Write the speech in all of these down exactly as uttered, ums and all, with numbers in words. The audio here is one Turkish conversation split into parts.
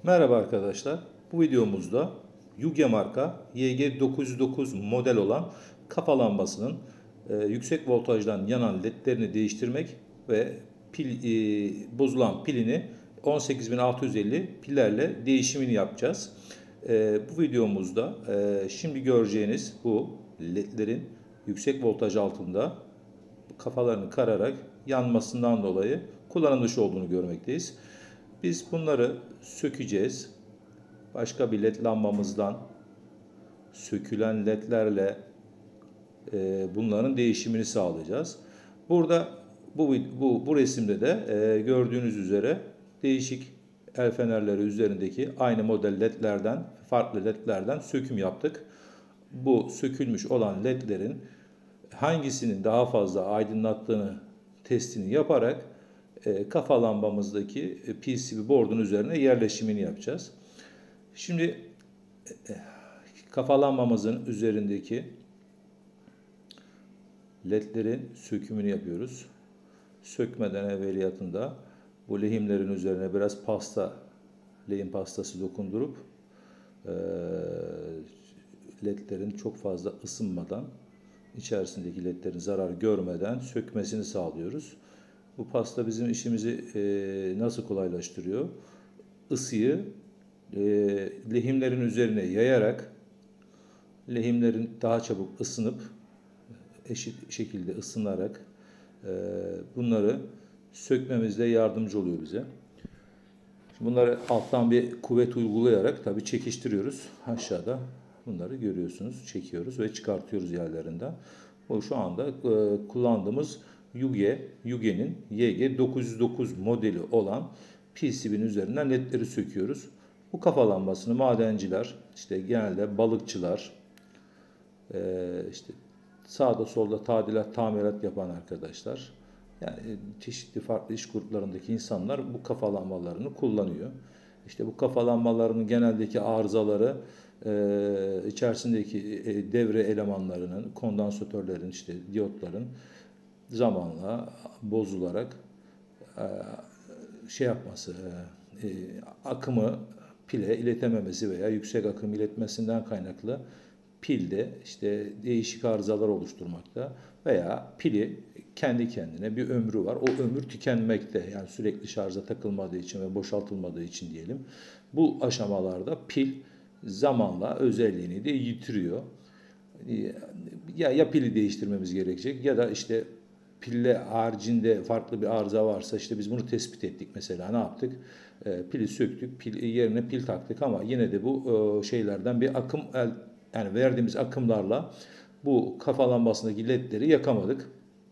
Merhaba arkadaşlar. Bu videomuzda Yuge marka Y G dokuz yüz dokuz model olan kafa lambasının e, yüksek voltajdan yanan ledlerini değiştirmek ve pil e, bozulan pilini on sekiz bin altı yüz elli pillerle değişimini yapacağız. E, bu videomuzda e, şimdi göreceğiniz bu ledlerin yüksek voltaj altında kafalarını kararak yanmasından dolayı kullanım dışı olduğunu görmekteyiz. Biz bunları sökeceğiz. Başka bir led lambamızdan sökülen ledlerle e, bunların değişimini sağlayacağız. Burada bu, bu, bu resimde de e, gördüğünüz üzere değişik el fenerleri üzerindeki aynı model ledlerden, farklı ledlerden söküm yaptık. Bu sökülmüş olan ledlerin hangisinin daha fazla aydınlattığını testini yaparak e, kafa lambamızdaki P C B board'un üzerine yerleşimini yapacağız. Şimdi e, kafa lambamızın üzerindeki ledlerin sökümünü yapıyoruz. Sökmeden evveliyatında bu lehimlerin üzerine biraz pasta, lehim pastası dokundurup e, ledlerin çok fazla ısınmadan, içerisindeki ledlerin zarar görmeden sökmesini sağlıyoruz. Bu pasta bizim işimizi e, nasıl kolaylaştırıyor? Isıyı e, lehimlerin üzerine yayarak lehimlerin daha çabuk ısınıp eşit şekilde ısınarak e, bunları sökmemizde yardımcı oluyor bize. Şimdi bunları alttan bir kuvvet uygulayarak tabii çekiştiriyoruz. Aşağıda bunları görüyorsunuz. Çekiyoruz ve çıkartıyoruz yerlerinden. Bu şu anda e, kullandığımız Yuge, Yuge'nin Y G dokuz yüz dokuz modeli olan P C B'nin üzerinden ledleri söküyoruz. Bu kafa lambasını madenciler, işte genelde balıkçılar, e, işte sağda solda tadilat, tamirat yapan arkadaşlar, yani çeşitli farklı iş gruplarındaki insanlar bu kafa lambalarını kullanıyor. İşte bu kafa lambalarının geneldeki arızaları e, içerisindeki e, devre elemanlarının, kondansatörlerin, işte diyotların zamanla bozularak e, şey yapması, e, akımı pile iletememesi veya yüksek akım iletmesinden kaynaklı pilde işte değişik arızalar oluşturmakta veya pili kendi kendine bir ömrü var. O ömür tükenmekte. Yani sürekli şarja takılmadığı için ve boşaltılmadığı için diyelim. Bu aşamalarda pil zamanla özelliğini de yitiriyor. Ya, ya pili değiştirmemiz gerekecek ya da işte pille haricinde farklı bir arıza varsa işte biz bunu tespit ettik mesela ne yaptık? E, pili söktük, pil yerine pil taktık ama yine de bu e, şeylerden bir akım el, yani verdiğimiz akımlarla bu kafa lambasındaki ledleri yakamadık.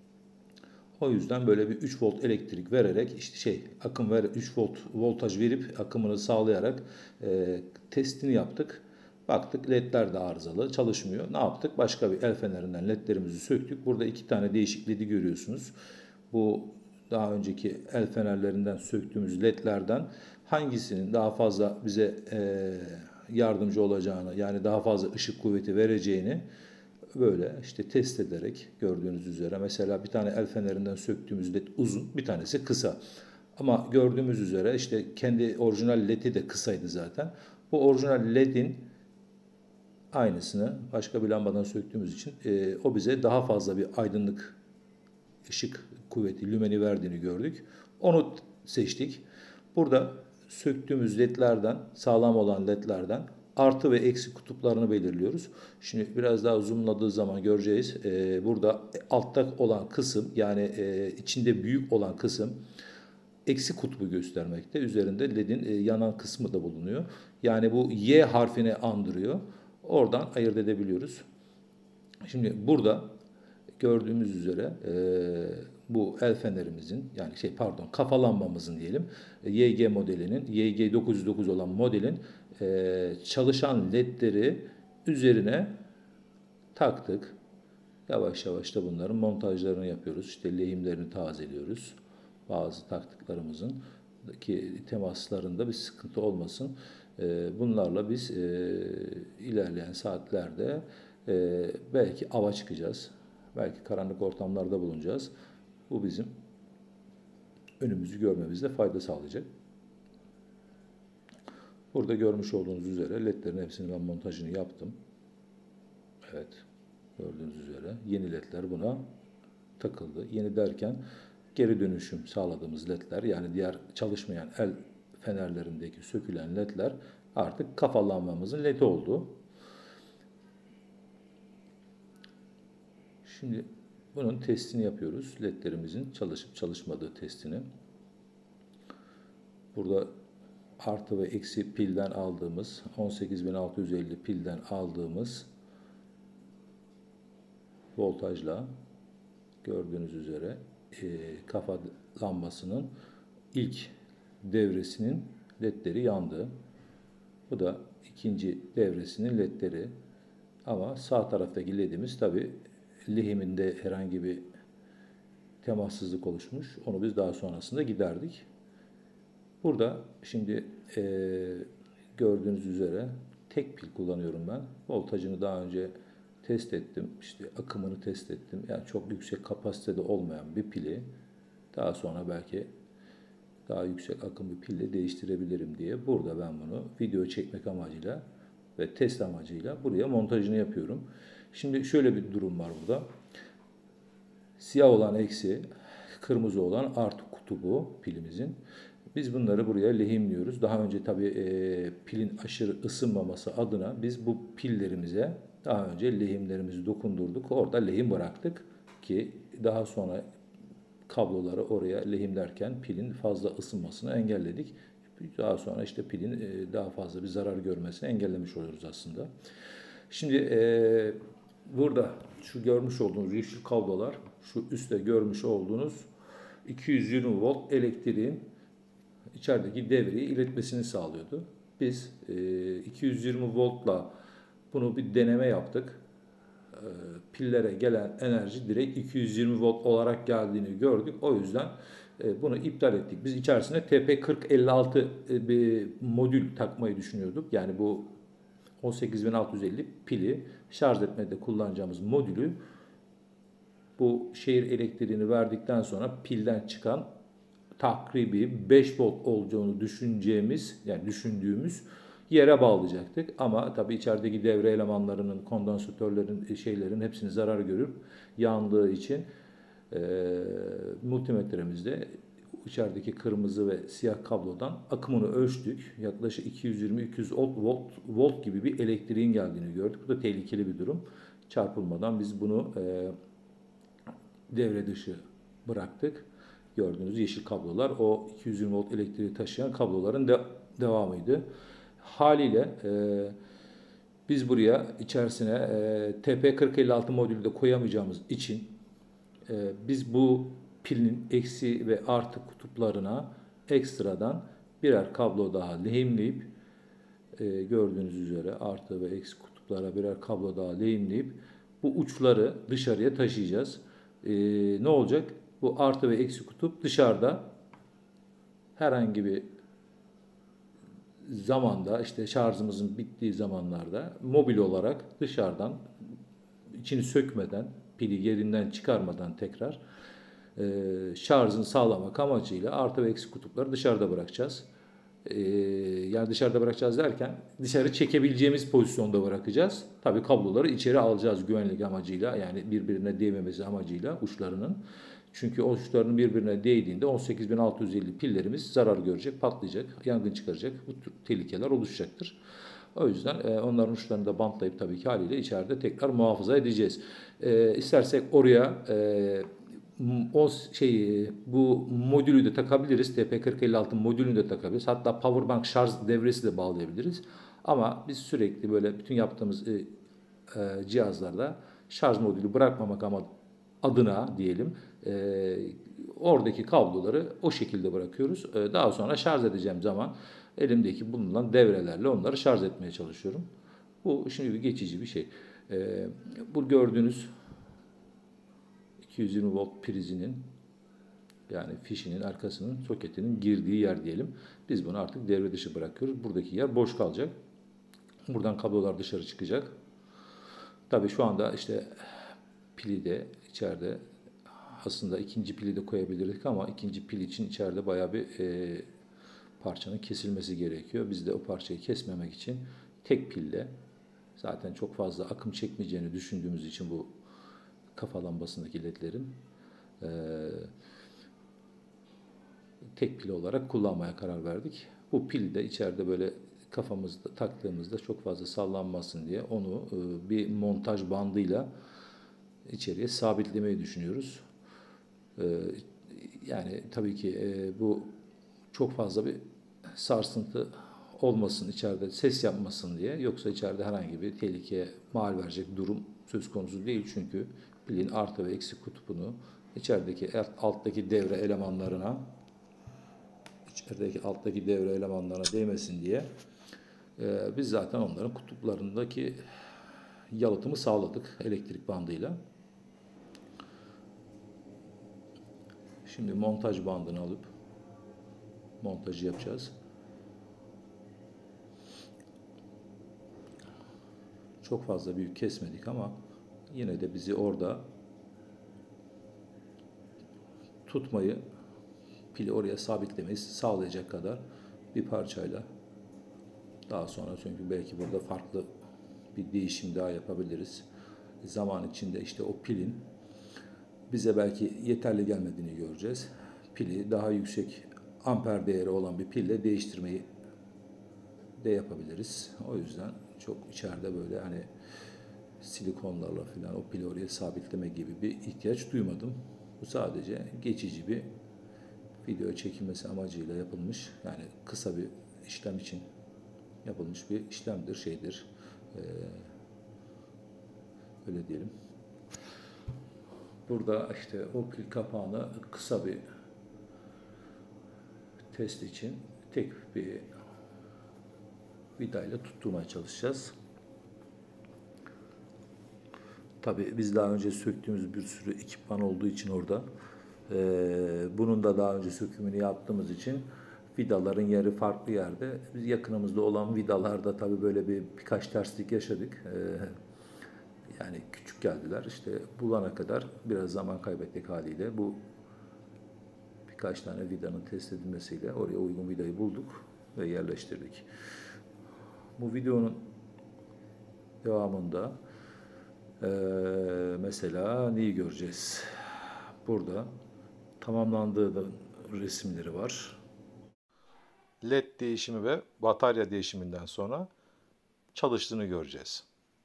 O yüzden böyle bir üç volt elektrik vererek işte şey akım ver üç volt voltaj verip akımını sağlayarak e, testini yaptık. Baktık ledler de arızalı çalışmıyor. Ne yaptık? Başka bir el fenerinden ledlerimizi söktük. Burada iki tane değişik ledi görüyorsunuz. Bu daha önceki el fenerlerinden söktüğümüz ledlerden hangisinin daha fazla bize e, yardımcı olacağını yani daha fazla ışık kuvveti vereceğini böyle işte test ederek gördüğünüz üzere mesela bir tane el fenerinden söktüğümüz led uzun, bir tanesi kısa. Ama gördüğümüz üzere işte kendi orijinal ledi de kısaydı zaten. Bu orijinal ledin aynısını başka bir lambadan söktüğümüz için e, o bize daha fazla bir aydınlık ışık kuvveti, lümeni verdiğini gördük. Onu seçtik. Burada söktüğümüz ledlerden, sağlam olan ledlerden artı ve eksi kutuplarını belirliyoruz. Şimdi biraz daha zoomladığı zaman göreceğiz. Ee, burada altta olan kısım yani e, içinde büyük olan kısım eksi kutbu göstermekte. Üzerinde ledin e, yanan kısmı da bulunuyor. Yani bu Y harfini andırıyor. Oradan ayırt edebiliyoruz. Şimdi burada gördüğümüz üzere e, bu el fenerimizin yani şey pardon kafa lambamızın diyelim Y G modelinin Y G dokuz yüz dokuz olan modelin e, çalışan ledleri üzerine taktık. Yavaş yavaş da bunların montajlarını yapıyoruz. İşte lehimlerini tazeliyoruz. Bazı taktıklarımızın ki temaslarında bir sıkıntı olmasın. E, bunlarla biz e, ilerleyen saatlerde e, belki ava çıkacağız. Belki karanlık ortamlarda bulunacağız. Bu bizim önümüzü görmemizde fayda sağlayacak. Burada görmüş olduğunuz üzere ledlerin hepsini ben montajını yaptım. Evet, gördüğünüz üzere yeni ledler buna takıldı. Yeni derken geri dönüşüm sağladığımız ledler, yani diğer çalışmayan el fenerlerindeki sökülen ledler artık kafa lambamızın ledi oldu. Şimdi bunun testini yapıyoruz. Ledlerimizin çalışıp çalışmadığı testini. Burada artı ve eksi pilden aldığımız, on sekiz bin altı yüz elli pilden aldığımız voltajla gördüğünüz üzere e, kafa lambasının ilk devresinin ledleri yandı. Bu da ikinci devresinin ledleri. Ama sağ taraftaki ledimiz tabi lehiminde herhangi bir temassızlık oluşmuş. Onu biz daha sonrasında giderdik. Burada şimdi e, gördüğünüz üzere tek pil kullanıyorum ben. Voltajını daha önce test ettim. İşte akımını test ettim. Yani çok yüksek kapasitede olmayan bir pili daha sonra belki daha yüksek akım bir pille değiştirebilirim diye burada ben bunu video çekmek amacıyla ve test amacıyla buraya montajını yapıyorum. Şimdi şöyle bir durum var burada. Siyah olan eksi, kırmızı olan artı kutubu pilimizin. Biz bunları buraya lehimliyoruz. Daha önce tabii e, pilin aşırı ısınmaması adına biz bu pillerimize daha önce lehimlerimizi dokundurduk. Orada lehim bıraktık ki daha sonra kabloları oraya lehimlerken pilin fazla ısınmasını engelledik. Daha sonra işte pilin e, daha fazla bir zarar görmesini engellemiş oluyoruz aslında. Şimdi e, burada şu görmüş olduğunuz yeşil kablolar, şu üstte görmüş olduğunuz iki yüz yirmi volt elektriğin içerideki devreyi iletmesini sağlıyordu. Biz e, iki yüz yirmi voltla bunu bir deneme yaptık. E, pillere gelen enerji direkt iki yüz yirmi volt olarak geldiğini gördük. O yüzden e, bunu iptal ettik. Biz içerisine T P kırk elli altı e, bir modül takmayı düşünüyorduk. Yani bu on sekiz bin altı yüz elli pili şarj etmede kullanacağımız modülü bu şehir elektriğini verdikten sonra pilden çıkan takribi beş volt olacağını düşüneceğimiz, yani düşündüğümüz yere bağlayacaktık. Ama tabii içerideki devre elemanlarının, kondansatörlerin, şeylerin hepsini zarar görüp yandığı için e, multimetremizde içerideki kırmızı ve siyah kablodan akımını ölçtük. Yaklaşık iki yüz yirmi iki yüz volt, volt gibi bir elektriğin geldiğini gördük. Bu da tehlikeli bir durum. Çarpılmadan biz bunu e, devre dışı bıraktık. Gördüğünüz yeşil kablolar o iki yüz yirmi volt elektriği taşıyan kabloların de, devamıydı. Haliyle e, biz buraya içerisine e, T P kırk elli altı modülü de koyamayacağımız için e, biz bu pilin eksi ve artı kutuplarına ekstradan birer kablo daha lehimleyip e, gördüğünüz üzere artı ve eksi kutuplara birer kablo daha lehimleyip bu uçları dışarıya taşıyacağız. E, ne olacak? Bu artı ve eksi kutup dışarıda herhangi bir zamanda, işte şarjımızın bittiği zamanlarda mobil olarak dışarıdan içini sökmeden, pili yerinden çıkarmadan tekrar e, şarjını sağlamak amacıyla artı ve eksi kutupları dışarıda bırakacağız. E, yani dışarıda bırakacağız derken dışarı çekebileceğimiz pozisyonda bırakacağız. Tabii kabloları içeri alacağız güvenlik amacıyla, yani birbirine değmemesi amacıyla uçlarının. Çünkü o uçlarının birbirine değdiğinde on sekiz bin altı yüz elli pillerimiz zarar görecek, patlayacak, yangın çıkaracak, bu tür tehlikeler oluşacaktır. O yüzden e, onların uçlarını da bantlayıp tabii ki haliyle içeride tekrar muhafaza edeceğiz. E, istersek oraya e, o şey bu modülü de takabiliriz. T P kırk elli altı modülünü de takabiliriz. Hatta powerbank şarj devresi de bağlayabiliriz. Ama biz sürekli böyle bütün yaptığımız e, e, cihazlarda şarj modülü bırakmamak ama adına diyelim e, oradaki kabloları o şekilde bırakıyoruz. E, daha sonra şarj edeceğim zaman elimdeki bulunan devrelerle onları şarj etmeye çalışıyorum. Bu şimdi bir geçici bir şey. E, bu gördüğünüz iki yüz yirmi volt prizinin, yani fişinin arkasının soketinin girdiği yer diyelim. Biz bunu artık devre dışı bırakıyoruz. Buradaki yer boş kalacak. Buradan kablolar dışarı çıkacak. Tabii şu anda işte pili de içeride, aslında ikinci pili de koyabilirdik ama ikinci pil için içeride bayağı bir e, parçanın kesilmesi gerekiyor. Biz de o parçayı kesmemek için tek pille, zaten çok fazla akım çekmeyeceğini düşündüğümüz için bu kafa lambasındaki ledlerin e, tek pil olarak kullanmaya karar verdik. Bu pil de içeride böyle kafamızda taktığımızda çok fazla sallanmasın diye onu e, bir montaj bandıyla içeriye sabitlemeyi düşünüyoruz. E, yani tabii ki e, bu çok fazla bir sarsıntı olmasın, içeride ses yapmasın diye. Yoksa içeride herhangi bir tehlikeye mal verecek durum söz konusu değil. Çünkü pilin artı ve eksi kutbunu içerideki alttaki devre elemanlarına içerideki alttaki devre elemanlarına değmesin diye e, biz zaten onların kutuplarındaki yalıtımı sağladık elektrik bandıyla. Şimdi montaj bandını alıp montajı yapacağız. Çok fazla büyük kesmedik ama yine de bizi orada tutmayı, pili oraya sabitlemeyi sağlayacak kadar bir parçayla, daha sonra çünkü belki burada farklı bir değişim daha yapabiliriz. Zaman içinde işte o pilin bize belki yeterli gelmediğini göreceğiz. Pili daha yüksek amper değeri olan bir pille değiştirmeyi de yapabiliriz. O yüzden çok içeride böyle hani silikonlarla falan o pili oraya sabitleme gibi bir ihtiyaç duymadım. Bu sadece geçici bir video çekilmesi amacıyla yapılmış, yani kısa bir işlem için yapılmış bir işlemdir, şeydir. Ee, öyle diyelim. Burada işte o pil kapağını kısa bir test için tek bir vidayla tutturmaya çalışacağız. Tabii biz daha önce söktüğümüz bir sürü ekipman olduğu için orada e, bunun da daha önce sökümünü yaptığımız için vidaların yeri farklı yerde. Biz yakınımızda olan vidalarda tabii böyle bir birkaç terslik yaşadık. E, yani küçük geldiler. İşte bulana kadar biraz zaman kaybettik haliyle. Bu birkaç tane vidanın test edilmesiyle oraya uygun vidayı bulduk ve yerleştirdik. Bu videonun devamında Ee, mesela neyi göreceğiz? Burada tamamlandığı da resimleri var. led değişimi ve batarya değişiminden sonra çalıştığını göreceğiz.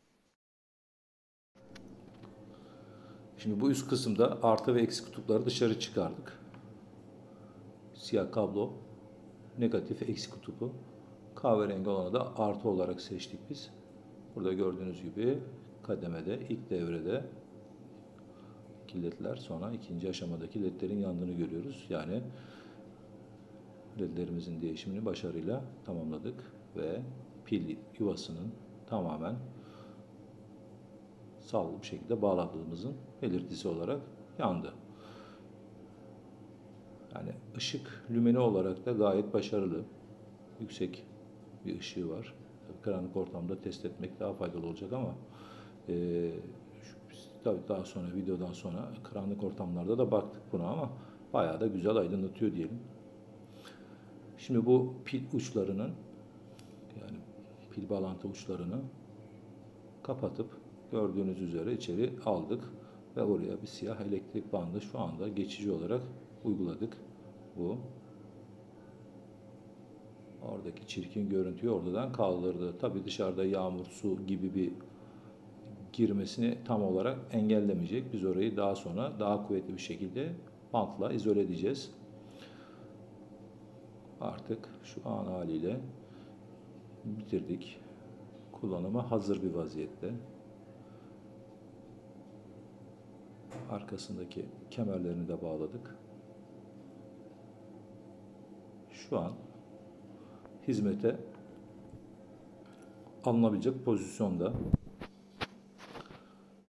Şimdi bu üst kısımda artı ve eksi kutupları dışarı çıkardık. Siyah kablo, negatif eksi kutubu, kahverengi olanı da artı olarak seçtik biz. Burada gördüğünüz gibi kademede, ilk devrede ledler, sonra ikinci aşamadaki ledlerin yandığını görüyoruz. Yani ledlerimizin değişimini başarıyla tamamladık ve pil yuvasının tamamen sağlıklı bir şekilde bağladığımızın belirtisi olarak yandı. Yani ışık lümeni olarak da gayet başarılı. Yüksek bir ışığı var. Karanlık ortamda test etmek daha faydalı olacak ama e, tabii daha sonra videodan sonra karanlık ortamlarda da baktık buna ama bayağı da güzel aydınlatıyor diyelim. Şimdi bu pil uçlarının, yani pil bağlantı uçlarını kapatıp gördüğünüz üzere içeri aldık ve oraya bir siyah elektrik bandı şu anda geçici olarak uyguladık. Bu oradaki çirkin görüntüyü oradan kaldırdı. Tabii dışarıda yağmur, su gibi bir girmesini tam olarak engellemeyecek. Biz orayı daha sonra daha kuvvetli bir şekilde bantla izole edeceğiz. Artık şu an haliyle bitirdik. Kullanıma hazır bir vaziyette. Arkasındaki kemerlerini de bağladık. Şu an hizmete alınabilecek pozisyonda.